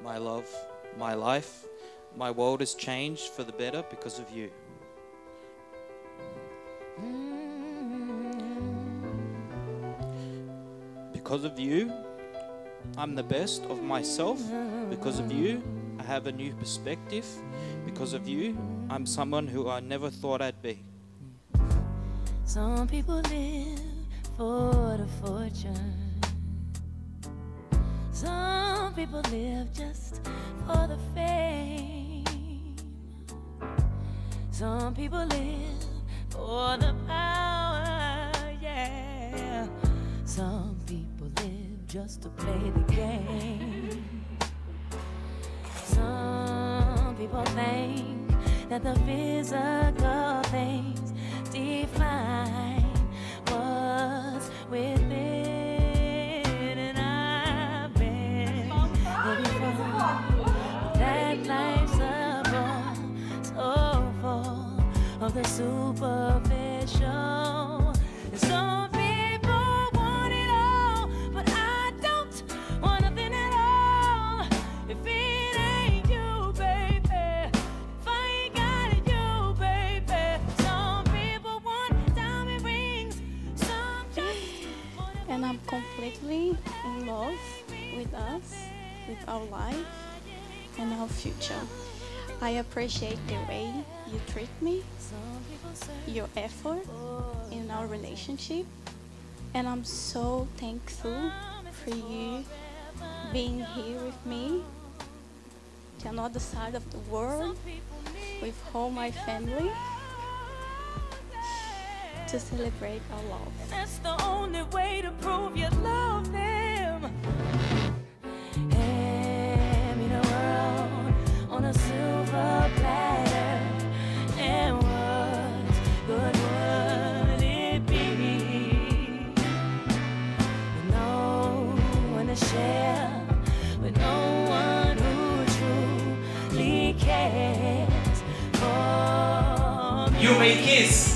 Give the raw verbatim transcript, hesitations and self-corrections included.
my love, my life. My world has changed for the better because of you. Because of you, I'm the best of myself. Because of you, I have a new perspective. Because of you, I'm someone who I never thought I'd be. Some people live for the fortune. Some people live just for the fame. Some people live for the power, yeah. Some people live just to play the game. Some people think that the physical things define what's within, and I've been there before. That life's a bore so full of the superficial. And some people want it all, but I don't want nothing at all. If it ain't you, baby, if I ain't got it, you, baby. Some people want diamond rings, some just want a And I'm completely in love with us, with our life and our future. I appreciate the way you treat me, your effort in our relationship, and I'm so thankful for you being here with me to another side of the world with all my family to celebrate our love. That's the only way to prove you love them. Hand me the world on a silver platter, and what good would it be with no one to share, with no one who truly cares for me? You may kiss.